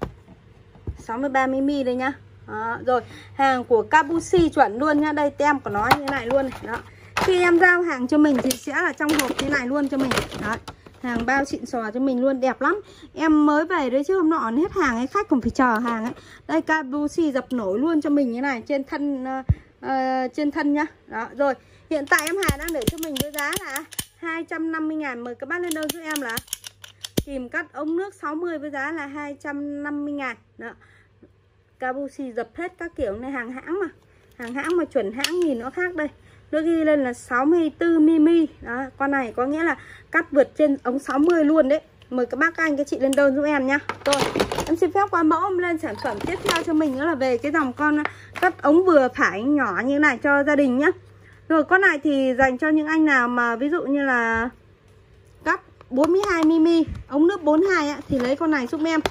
sáu mươi ba mi li đây nhá. Đó, rồi hàng của Kabushi chuẩn luôn nhá. Đây tem của nó như thế này luôn này. Đó. Khi em giao hàng cho mình thì sẽ là trong hộp thế này luôn cho mình. Đó. Hàng bao xịn sò cho mình luôn, đẹp lắm. Em mới về đấy chứ hôm nọ hết hàng ấy, khách còn phải chờ hàng ấy. Đây Kabushi dập nổi luôn cho mình như này trên thân uh, uh, trên thân nhá. Đó, rồi hiện tại em Hà đang để cho mình với giá là hai trăm năm mươi ngàn. Mời các bác lên đơn giúp em là kìm cắt ống nước sáu mươi với giá là hai trăm năm mươi ngàn. Đó. Kabushi dập hết các kiểu này, hàng hãng mà. Hàng hãng mà chuẩn hãng nhìn nó khác đây. Nó ghi lên là sáu mươi tư mi li. Đó, con này có nghĩa là cắt vượt trên ống sáu mươi luôn đấy. Mời các bác các anh các chị lên đơn giúp em nhá. Rồi, em xin phép qua mẫu lên sản phẩm tiếp theo cho mình nữa là về cái dòng con cắt ống vừa phải nhỏ như này cho gia đình nhá. Rồi con này thì dành cho những anh nào mà ví dụ như là cắt bốn mươi hai mi li, ống nước bốn mươi hai á, thì lấy con này giúp em.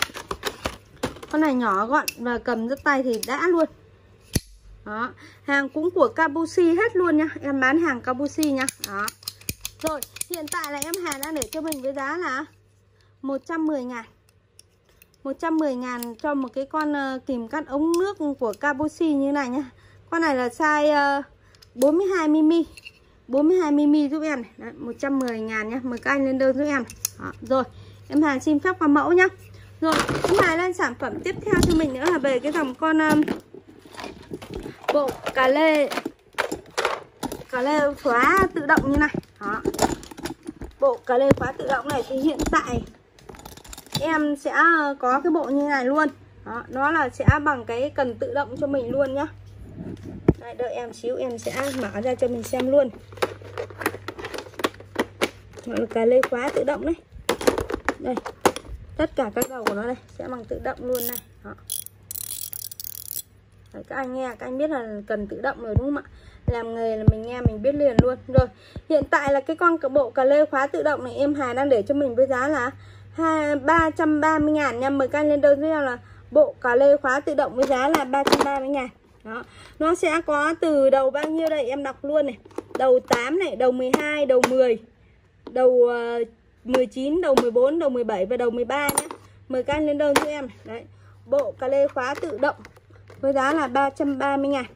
Con này nhỏ gọn và cầm rất tay thì đã luôn. Đó, hàng cũng của Kabushi hết luôn nha. Em bán hàng Kabushi nha. Đó. Rồi, hiện tại là em Hà đang để cho mình với giá là một trăm mười ngàn. một trăm mười ngàn cho một cái con uh, kìm cắt ống nước của Kabushi như này nhá. Con này là size uh, bốn mươi hai mi li. bốn mươi hai mi li giúp em này. Đấy, một trăm mười ngàn nhá. Mời các anh lên đơn giúp em. Đó. Rồi, em Hà xin phép qua mẫu nhá. Rồi, em Hà lên sản phẩm tiếp theo cho mình nữa là về cái dòng con um, bộ cà lê cà lê khóa tự động như này. Đó. Bộ cà lê khóa tự động này thì hiện tại em sẽ có cái bộ như này luôn. Đó, nó là sẽ bằng cái cần tự động cho mình luôn nhá. Đây, đợi em xíu em sẽ mở ra cho mình xem luôn. Nó là cà lê khóa tự động đấy. Đây. Tất cả các đầu của nó đây sẽ bằng tự động luôn này. Đó. Đấy, các anh nghe, các anh biết là cần tự động rồi đúng không ạ? Làm nghề là mình nghe mình biết liền luôn. Rồi, hiện tại là cái con bộ cà lê khóa tự động này em Hà đang để cho mình với giá là ba trăm ba mươi ngàn nha. Mời các anh lên đơn với em là bộ cà lê khóa tự động với giá là ba trăm ba mươi ngàn. Đó. Nó sẽ có từ đầu bao nhiêu đây em đọc luôn này. Đầu tám này, đầu mười hai, đầu mười, đầu uh, mười chín, đầu mười bốn, đầu mười bảy và đầu mười ba nhé. Mời các anh lên đơn giúp em. Đấy, bộ cà lê khóa tự động với giá là ba trăm ba mươi ngàn.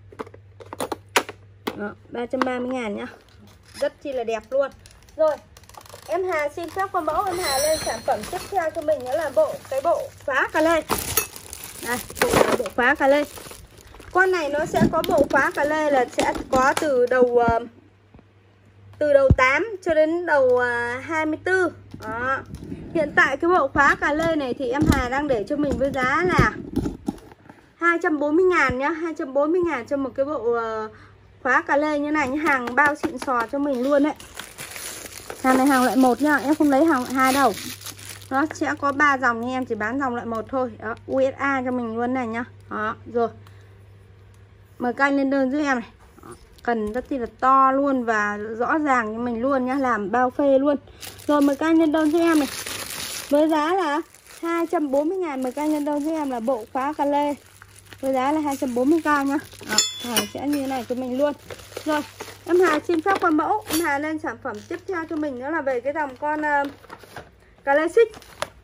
Đó, ba trăm ba mươi ngàn nhá. Rất chi là đẹp luôn. Rồi, em Hà xin phép qua mẫu em Hà lên sản phẩm tiếp theo cho mình nữa là bộ cái bộ khóa cà lê. Đây, bộ, bộ khóa cà lê. Con này nó sẽ có bộ khóa cà lê là sẽ có từ đầu uh, từ đầu tám cho đến đầu uh, hai mươi tư. Đó. Hiện tại cái bộ khóa cà lê này thì em Hà đang để cho mình với giá là hai trăm bốn mươi ngàn nhá. hai trăm bốn mươi ngàn cho một cái bộ uh, khóa cà lê như này, hàng bao xịn sò cho mình luôn đấy. Hàng này hàng loại một nhá, em không lấy hàng loại hai đâu. Nó sẽ có ba dòng nhưng em chỉ bán dòng loại một thôi. Đó, u ét a cho mình luôn này nhá. Đó, rồi. Mời các anh lên đơn giúp em này. Đó, cần rất là to luôn và rõ ràng cho mình luôn nhá, làm bao phê luôn. Rồi mời các anh lên đơn giúp em này. Với giá là hai trăm bốn mươi ngàn. Mời các anh lên đơn giúp em là bộ khóa cà lê với giá là hai trăm bốn mươi k nhá. Đó, hàng sẽ như thế này cho mình luôn. Rồi, em Hà xin phép qua mẫu. Em Hà lên sản phẩm tiếp theo cho mình nữa là về cái dòng con uh, cà lê xích.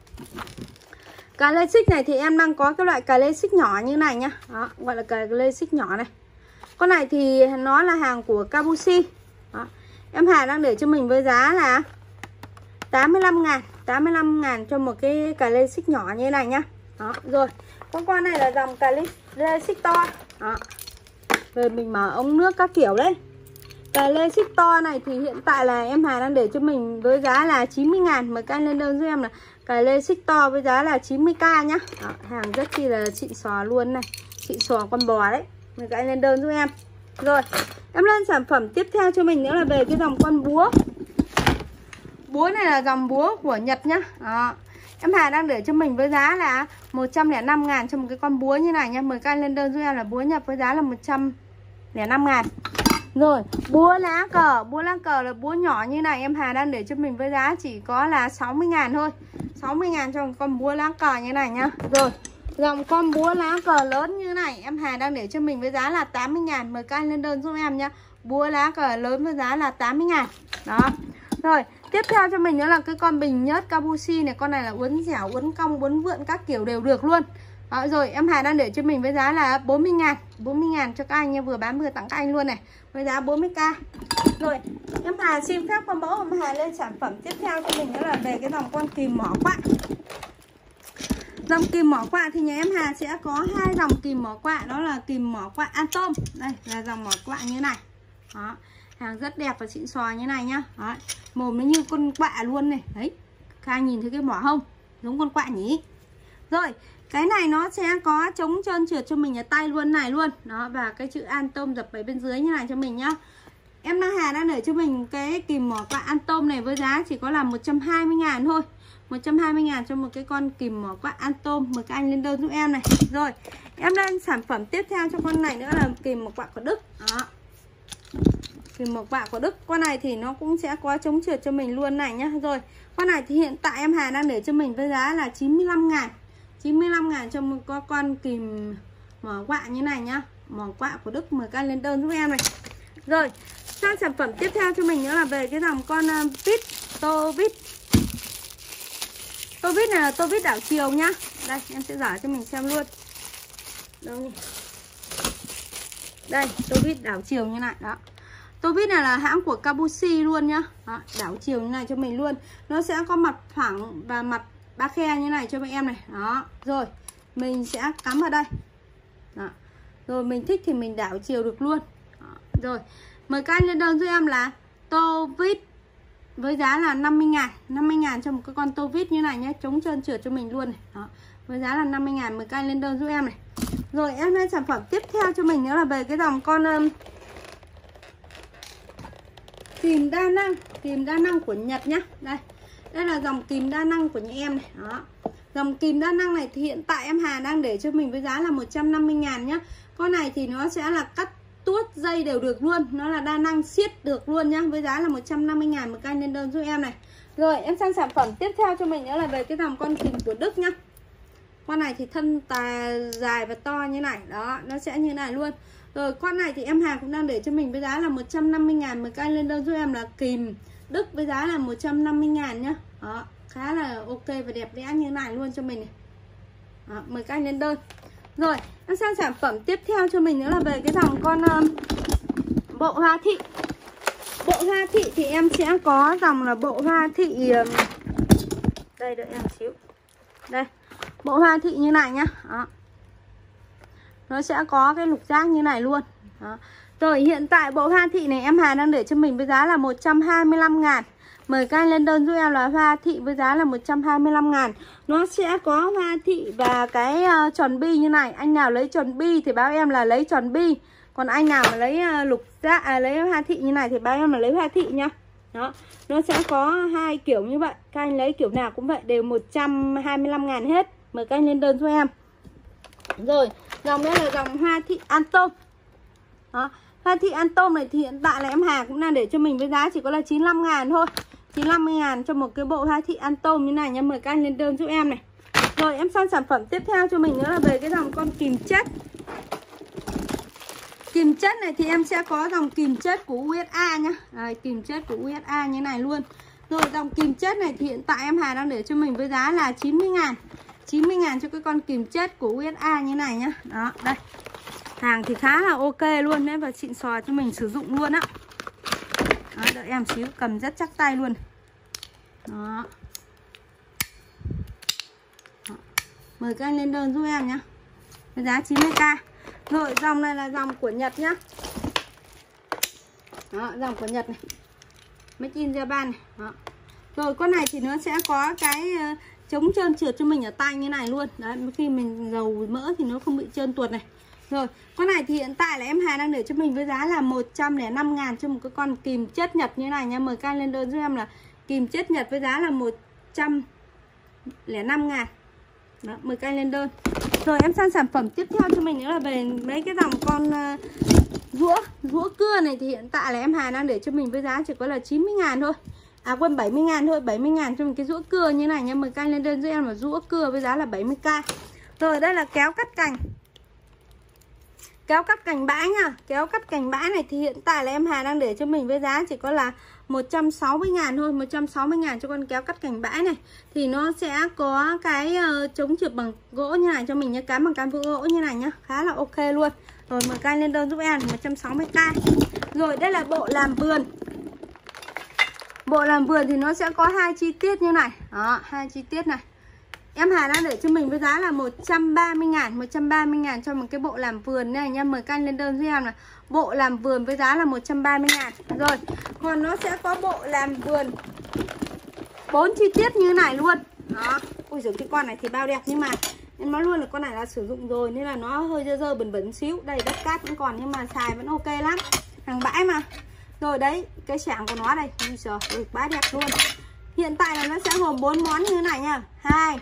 Cà lê xích này thì em đang có cái loại cà lê xích nhỏ như này nhá. Đó, gọi là cà lê xích nhỏ này. Con này thì nó là hàng của Kabushi. Đó. Em Hà đang để cho mình với giá là tám mươi lăm ngàn. tám mươi lăm ngàn cho một cái cà lê xích nhỏ như thế này nhá. Đó, rồi. Con con này là dòng cà lê xích to. Đó. Rồi mình mở ống nước các kiểu đấy. Cà lê xích to này thì hiện tại là em Hà đang để cho mình với giá là chín mươi ngàn. Mời các anh lên đơn giúp em là cà lê xích to với giá là chín mươi k nhá. Đó, hàng rất chi là xịn xò luôn này. Xịn xò con bò đấy. Mời các anh lên đơn giúp em. Rồi, em lên sản phẩm tiếp theo cho mình nữa là về cái dòng con búa. Búa này là dòng búa của Nhật nhá. Đó. Em Hà đang để cho mình với giá là một trăm lẻ năm ngàn cho một cái con búa như này nha. Mời các anh lên đơn giúp em là búa Nhật với giá là một trăm lẻ năm ngàn. Rồi, búa lá cờ, búa lá cờ là búa nhỏ như này em Hà đang để cho mình với giá chỉ có là sáu mươi ngàn thôi. sáu mươi ngàn cho một con búa lá cờ như này nhá. Rồi, dòng con búa lá cờ lớn như này em Hà đang để cho mình với giá là tám mươi ngàn. Mời các anh lên đơn giúp em nhá. Búa lá cờ lớn với giá là tám mươi ngàn. Đó. Rồi, tiếp theo cho mình nữa là cái con bình nhớt Kabushi này. Con này là uốn dẻo, uốn cong, uốn vượn các kiểu đều được luôn. Đó, rồi em Hà đang để cho mình với giá là bốn mươi ngàn. bốn mươi ngàn cho các anh nha, vừa bán vừa tặng các anh luôn này. Với giá bốn mươi k. Rồi, em Hà xin phép con mẫu em Hà lên sản phẩm tiếp theo cho mình nữa là về cái dòng con kìm mỏ quạ. Dòng kìm mỏ quạ thì nhà em Hà sẽ có hai dòng kìm mỏ quạ, đó là kìm mỏ quạ Atom. Đây là dòng mỏ quạ như này. Đó, hàng rất đẹp và xịn sò như này nhá. Đó, mồm nó như con quạ luôn này. Đấy, các anh nhìn thấy cái mỏ không? Giống con quạ nhỉ? Rồi, cái này nó sẽ có chống trơn trượt cho mình ở tay luôn này luôn. Đó, và cái chữ Atom dập ở bên dưới như này cho mình nhá. Em Năng Hà đã để cho mình cái kìm mỏ quạ Atom này với giá chỉ có là một trăm hai mươi ngàn thôi. một trăm hai mươi ngàn cho một cái con kìm mỏ quạ Atom. Mời các anh lên đơn giúp em này. Rồi, em lên sản phẩm tiếp theo cho con này nữa là kìm mỏ quạ của Đức. Đó, kìm mỏ quạ của Đức. Con này thì nó cũng sẽ có chống trượt cho mình luôn này nhá. Rồi, con này thì hiện tại em Hà đang để cho mình với giá là chín mươi lăm ngàn. chín mươi lăm ngàn cho một con, con kìm mỏ quạ như này nhá. Mỏ quạ của Đức. Mời các anh lên đơn giúp em này. Rồi, sang sản phẩm tiếp theo cho mình nữa là về cái dòng con uh, vít, tô vít. Tô vít này là tô vít đảo chiều nhá. Đây, em sẽ giả cho mình xem luôn. Đâu nhỉ? Đây, tô vít đảo chiều như này. Đó, tô vít này là hãng của Kabushi luôn nhá. Đó, đảo chiều như này cho mình luôn. Nó sẽ có mặt phẳng và mặt ba khe như này cho mấy em này. Đó, rồi mình sẽ cắm vào đây. Đó, rồi mình thích thì mình đảo chiều được luôn. Đó, rồi mời các anh lên đơn giúp em là tô vít với giá là năm mươi ngàn. năm mươi ngàn cho một cái con tô vít như này nhé, chống trơn trượt cho mình luôn này. Đó, với giá là năm mươi ngàn. Mời các anh lên đơn giúp em này. Rồi em lên sản phẩm tiếp theo cho mình nữa là về cái dòng con um, kìm đa năng. Kìm đa năng của Nhật nhá. Đây, đây là dòng kìm đa năng của nhà em này. Đó, dòng kìm đa năng này thì hiện tại em Hà đang để cho mình với giá là một trăm năm mươi ngàn nhá. Con này thì nó sẽ là cắt tuốt dây đều được luôn. Nó là đa năng siết được luôn nhá. Với giá là một trăm năm mươi ngàn. Một anh lên đơn giúp em này. Rồi em sang sản phẩm tiếp theo cho mình nữa là về cái dòng con kìm của Đức nhá. Con này thì thân tà dài và to như này. Đó, nó sẽ như này luôn. Rồi con này thì em Hà cũng đang để cho mình với giá là một trăm năm mươi ngàn. Một anh lên đơn giúp em là kìm Đức với giá là một trăm năm mươi ngàn nhá. Đó, khá là ok và đẹp đẽ như này luôn cho mình này. Đó, mời các anh lên đơn. Rồi, em sang sản phẩm tiếp theo cho mình nữa là về cái dòng con um, bộ hoa thị. Bộ hoa thị thì em sẽ có dòng là bộ hoa thị um, đây, đợi em xíu. Đây, bộ hoa thị như này nhá. Đó, nó sẽ có cái lục giác như này luôn. Đó. Rồi hiện tại bộ hoa thị này em Hà đang để cho mình với giá là một trăm hai mươi lăm ngàn. Mời các anh lên đơn giúp em là hoa thị với giá là một trăm hai mươi lăm ngàn. Nó sẽ có hoa thị và cái uh, tròn bi như này. Anh nào lấy tròn bi thì báo em là lấy tròn bi. Còn anh nào mà lấy uh, lục giác à, lấy hoa thị như này thì báo em là lấy hoa thị nhá. Đó, nó sẽ có hai kiểu như vậy. Các anh lấy kiểu nào cũng vậy, đều một trăm hai mươi lăm ngàn hết. Mời các anh lên đơn giúp em. Rồi, dòng đây là dòng hoa thị Atom. Đó, hoa thị Atom này thì hiện tại là em Hà cũng đang để cho mình với giá chỉ có là chín mươi lăm ngàn thôi. chín mươi lăm ngàn cho một cái bộ hoa thị Atom như này nha. Mời các anh lên đơn giúp em này. Rồi em sang sản phẩm tiếp theo cho mình nữa là về cái dòng con kìm chất. Kìm chất này thì em sẽ có dòng kìm chất của u ét a nhá. Đây, kìm chất của u ét a như này luôn. Rồi dòng kìm chất này thì hiện tại em Hà đang để cho mình với giá là chín mươi ngàn. chín mươi ngàn cho cái con kìm chất của u ét a như này nhá. Đó, đây. Hàng thì khá là ok luôn đấy và xịn sò cho mình sử dụng luôn á. Đó, đợi em xíu, cầm rất chắc tay luôn. Đó. Đó. Mời các anh lên đơn giúp em nhá. Với giá chín mươi k. Rồi dòng này là dòng của Nhật nhá. Đó, dòng của Nhật này. Made in Japan này. Đó. Rồi con này thì nó sẽ có cái uh, chống trơn trượt cho mình ở tay như này luôn. Đấy, khi mình dầu mỡ thì nó không bị trơn tuột này. Rồi, con này thì hiện tại là em Hà đang để cho mình với giá là một trăm lẻ năm ngàn cho một cái con kìm chất Nhật như này nha. Mời các anh lên đơn giúp em là kìm chất Nhật với giá là một trăm lẻ năm ngàn. Đó, mời các anh lên đơn. Rồi em sang sản phẩm tiếp theo cho mình nữa là về mấy cái dòng con uh, rũa, rũa cưa này thì hiện tại là em Hà đang để cho mình với giá chỉ có là chín mươi ngàn thôi. À quên bảy mươi ngàn thôi, bảy mươi ngàn cho một cái rũa cưa như này nha. Mời các anh lên đơn giúp em là rũa cưa với giá là bảy mươi k. Rồi đây là kéo cắt cành. Kéo cắt cành bãi nha. Kéo cắt cành bãi này thì hiện tại là em Hà đang để cho mình với giá chỉ có là một trăm sáu mươi ngàn thôi. Một trăm sáu mươi ngàn cho con kéo cắt cành bãi này. Thì nó sẽ có cái uh, chống trượt bằng gỗ như này cho mình nhá. Cán bằng cán gỗ như này nhá. Khá là ok luôn. Rồi mời các anh lên đơn giúp em một trăm sáu mươi k. Rồi đây là bộ làm vườn. Bộ làm vườn thì nó sẽ có hai chi tiết như này. Đó, hai chi tiết này. Em Hà đang để cho mình với giá là một trăm ba mươi ngàn. Một trăm ba mươi ngàn cho một cái bộ làm vườn này nha. Mời các anh lên đơn giúp em là bộ làm vườn với giá là một trăm ba mươi ngàn. Rồi, còn nó sẽ có bộ làm vườn bốn chi tiết như này luôn. Đó, ui giời, cái con này thì bao đẹp. Nhưng mà em nói luôn là con này là sử dụng rồi nên là nó hơi dơ dơ bẩn bẩn xíu. Đây đất cát vẫn còn nhưng mà xài vẫn ok lắm. Hàng bãi mà. Rồi đấy, cái xẻng của nó đây. Ui giời, ui, quá đẹp luôn. Hiện tại là nó sẽ gồm bốn món như thế này nha. Hai,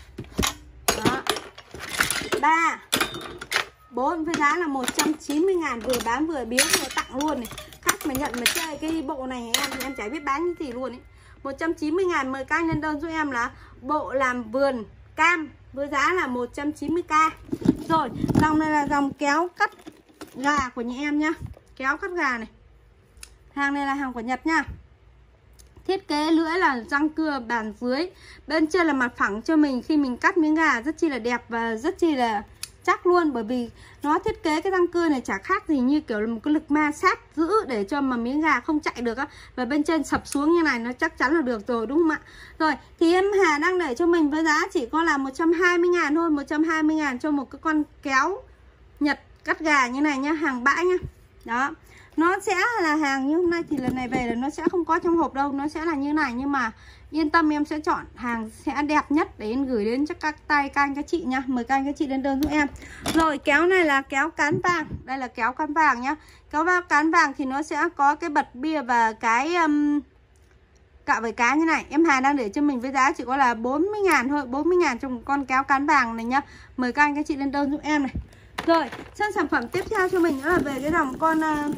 ba, bốn với giá là một trăm chín mươi ngàn. Vừa bán vừa biếu vừa tặng luôn này. Khách mà nhận mà chơi cái bộ này em thì em chả biết bán như gì luôn ấy. Một trăm chín mươi ngàn. Mời các anh lên đơn giúp em là bộ làm vườn cam với giá là một trăm chín mươi k. Rồi, dòng này là dòng kéo cắt gà của nhà em nhá. Kéo cắt gà này. Hàng này là hàng của Nhật nha. Thiết kế lưỡi là răng cưa bàn dưới. Bên trên là mặt phẳng cho mình khi mình cắt miếng gà rất chi là đẹp và rất chi là chắc luôn. Bởi vì nó thiết kế cái răng cưa này chả khác gì như kiểu là một cái lực ma sát giữ để cho mà miếng gà không chạy được á. Và bên trên sập xuống như này nó chắc chắn là được rồi, đúng không ạ? Rồi thì em Hà đang để cho mình với giá chỉ có là một trăm hai mươi ngàn thôi. Một trăm hai mươi ngàn cho một cái con kéo Nhật cắt gà như này nhá. Hàng bãi nhá. Đó, nó sẽ là hàng như hôm nay thì lần này về là nó sẽ không có trong hộp đâu. Nó sẽ là như này nhưng mà yên tâm em sẽ chọn hàng sẽ đẹp nhất để em gửi đến cho các tay các anh các chị nha. Mời các anh các chị lên đơn giúp em. Rồi kéo này là kéo cán vàng. Đây là kéo cán vàng nhá. Kéo cán vàng thì nó sẽ có cái bật bia và cái um, cạo với cá như này. Em Hà đang để cho mình với giá chỉ có là bốn mươi ngàn thôi. Bốn mươi ngàn cho một con kéo cán vàng này nhá. Mời các anh các chị lên đơn giúp em này. Rồi sang sản phẩm tiếp theo cho mình nữa là về cái dòng con uh,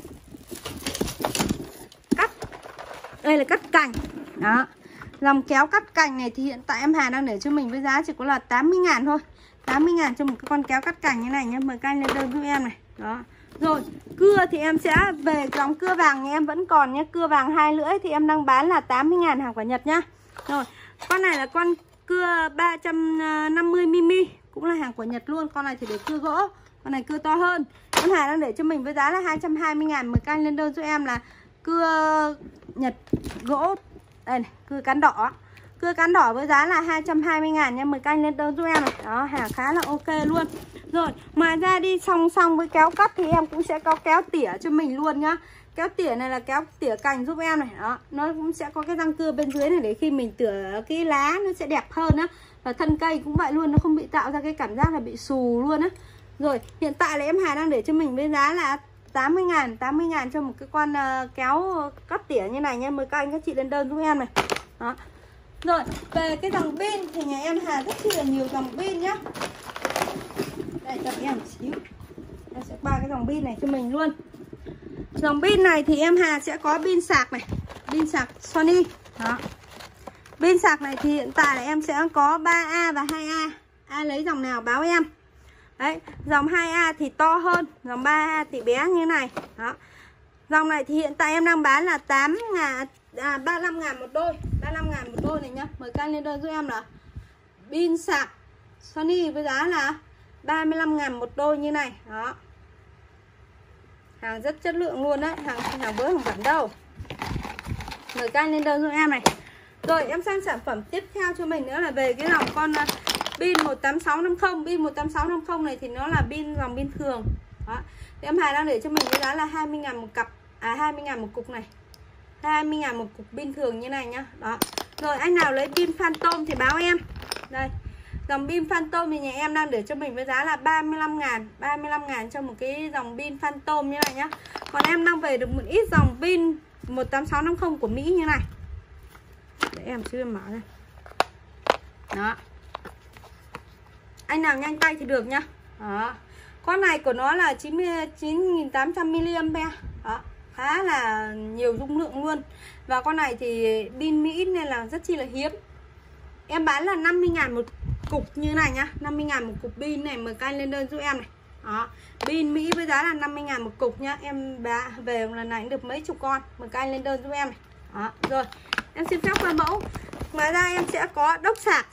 cắt. Đây là cắt cành. Đó, dòng kéo cắt cành này thì hiện tại em Hà đang để cho mình với giá chỉ có là tám mươi ngàn thôi. Tám mươi ngàn cho một cái con kéo cắt cành như này nhé. Mời các anh lên đơn giúp em này. Đó. Rồi cưa thì em sẽ về dòng cưa vàng nhà em vẫn còn nhé. Cưa vàng hai lưỡi thì em đang bán là tám mươi ngàn, hàng của Nhật nhá. Rồi con này là con cưa ba trăm năm mươi mi li mét, cũng là hàng của Nhật luôn. Con này thì để cưa gỗ, con này cưa to hơn. Em Hà đang để cho mình với giá là hai trăm hai mươi ngàn. Mời các anh lên đơn giúp em là cưa Nhật gỗ. Đây này, cưa cán đỏ. Cưa cán đỏ với giá là hai trăm hai mươi ngàn nha. Mời các anh lên đơn giúp em này. Đó, hàng khá là ok luôn. Rồi, ngoài ra đi song song với kéo cắt thì em cũng sẽ có kéo tỉa cho mình luôn nhá. Kéo tỉa này là kéo tỉa cành giúp em này. Đó, nó cũng sẽ có cái răng cưa bên dưới này để khi mình tỉa cái lá nó sẽ đẹp hơn á. Và thân cây cũng vậy luôn, nó không bị tạo ra cái cảm giác là bị xù luôn á. Rồi, hiện tại là em Hà đang để cho mình với giá là tám mươi ngàn. tám mươi ngàn cho một cái con uh, kéo cắt tỉa như này nha. Mời các anh các chị lên đơn giúp em này. Đó. Rồi, về cái dòng pin thì nhà em Hà rất là nhiều dòng pin nhá. Đây cho em một xíu. Em sẽ ba cái dòng pin này cho mình luôn. Dòng pin này thì em Hà sẽ có pin sạc này, pin sạc Sony. Đó. Pin sạc này thì hiện tại là em sẽ có ba A và hai A. Ai lấy dòng nào báo em. Đấy, dòng hai A thì to hơn, dòng ba A thì bé như này. Đó. Dòng này thì hiện tại em đang bán là tám ngàn, à, ba mươi lăm ngàn một đôi. ba mươi lăm ngàn một đôi này nhá. Mời các anh lên đơn giúp em là pin sạc Sony với giá là ba mươi lăm ngàn một đôi như này. Đó. Hàng rất chất lượng luôn đấy, hàng hàng vớ hàng bẩn đâu. Mời các anh lên đơn giúp em này. Rồi em sang sản phẩm tiếp theo cho mình nữa là về cái dòng con pin một tám sáu năm không. Pin một tám sáu năm không này thì nó là pin dòng pin thường. Đó. Thì em Hà đang để cho mình với giá là hai mươi ngàn một cặp. À hai mươi ngàn một cục này. hai mươi ngàn một cục pin thường như này nhá. Đó. Rồi anh nào lấy pin Phantom thì báo em. Đây. Dòng pin Phantom thì nhà em đang để cho mình với giá là ba mươi lăm ngàn. ba mươi lăm ngàn cho một cái dòng pin Phantom như này nhá. Còn em đang về được một ít dòng pin một tám sáu năm không của Mỹ như này. Để em chưa mở đây. Đó. Anh nào nhanh tay thì được nhá. Đó. Con này của nó là chín mươi chín nghìn tám trăm mi-li-am-pe. Đó. Khá là nhiều dung lượng luôn. Và con này thì pin Mỹ nên là rất chi là hiếm. Em bán là năm mươi ngàn một cục như này nhá. năm mươi ngàn một cục pin này, mời các anh lên đơn giúp em này. Đó. Pin Mỹ với giá là năm mươi ngàn một cục nhá. Em bán về lần này được mấy chục con, mời các anh lên đơn giúp em này. Đó. Rồi, em xin phép qua mẫu. Ngoài ra em sẽ có đốc sạc.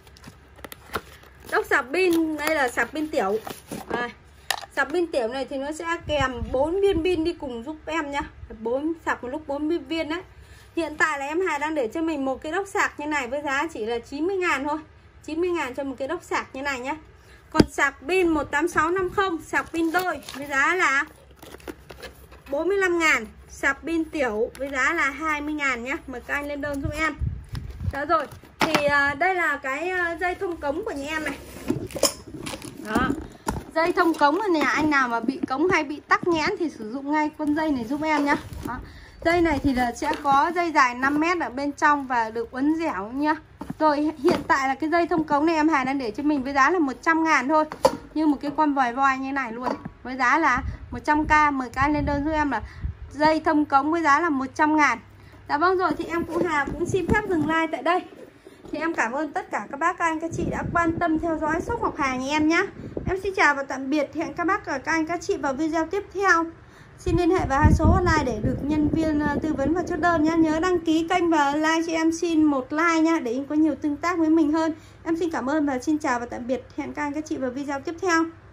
Đốc sạc pin, đây là sạc pin tiểu. Đây. Sạc pin tiểu này thì nó sẽ kèm bốn viên pin đi cùng giúp em nhá. bốn sạc một lúc bốn viên đấy. Hiện tại là em Hà đang để cho mình một cái đốc sạc như này với giá chỉ là chín mươi ngàn thôi. chín mươi ngàn cho một cái đốc sạc như này nhá. Còn sạc pin một tám sáu năm không, sạc pin đôi với giá là bốn mươi lăm ngàn. Sạc pin tiểu với giá là hai mươi ngàn nhá. Mời các anh lên đơn giúp em. Đó rồi. Thì uh, đây là cái uh, dây thông cống của nhà em này. Đó. Dây thông cống ở nhà anh nào mà bị cống hay bị tắc nghẽn thì sử dụng ngay con dây này giúp em nhá. Đó. Dây này thì là sẽ có dây dài năm mét ở bên trong và được uốn dẻo nhá. Rồi hiện tại là cái dây thông cống này em Hà đang để cho mình với giá là một trăm ngàn thôi. Như một cái con vòi voi như này luôn. Với giá là một trăm k. Mời các anh lên đơn giúp em là dây thông cống với giá là một trăm ngàn. Dạ vâng rồi, thì em Cụ Hà cũng xin phép dừng like tại đây. Thì em cảm ơn tất cả các bác, các anh, các chị đã quan tâm theo dõi shop Ngọc Hà nhà em nhé. Em xin chào và tạm biệt. Hẹn các bác và các anh, các chị vào video tiếp theo. Xin liên hệ vào hai số hotline để được nhân viên tư vấn và chốt đơn nhé. Nhớ đăng ký kênh và like cho em xin một like nha, để em có nhiều tương tác với mình hơn. Em xin cảm ơn và xin chào và tạm biệt. Hẹn các anh, các chị vào video tiếp theo.